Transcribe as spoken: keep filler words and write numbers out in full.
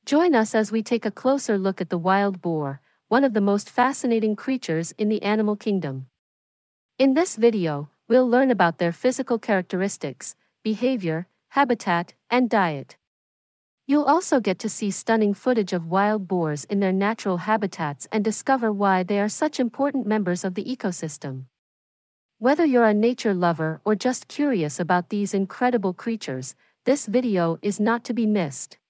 Join us as we take a closer look at the wild boar, one of the most fascinating creatures in the animal kingdom. In this video, we'll learn about their physical characteristics, behavior, habitat, and diet. You'll also get to see stunning footage of wild boars in their natural habitats and discover why they are such important members of the ecosystem. Whether you're a nature lover or just curious about these incredible creatures, this video is not to be missed.